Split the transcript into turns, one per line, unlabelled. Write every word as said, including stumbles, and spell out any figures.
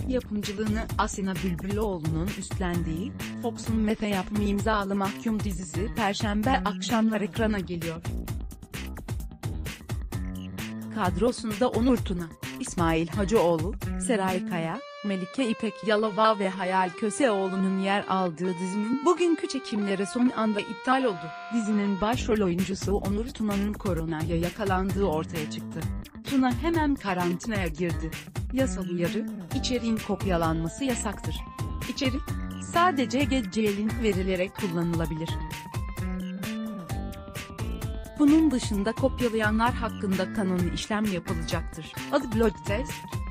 Yapımcılığını Asena Bülbüloğlu'nun üstlendiği, Fox'un Mete yapımı imzalı Mahkum dizisi Perşembe akşamlar ekrana geliyor. Kadrosunda Onur Tuna, İsmail Hacıoğlu, Seray Kaya, Melike İpek Yalova ve Hayal Köseoğlu'nun yer aldığı dizinin bugünkü çekimleri son anda iptal oldu. Dizinin başrol oyuncusu Onur Tuna'nın koronaya yakalandığı ortaya çıktı. Tuna hemen karantinaya girdi. Yasal uyarı, içeriğin kopyalanması yasaktır. İçerik, sadece G C link verilerek kullanılabilir. Bunun dışında kopyalayanlar hakkında kanuni işlem yapılacaktır. Adı Blog Test.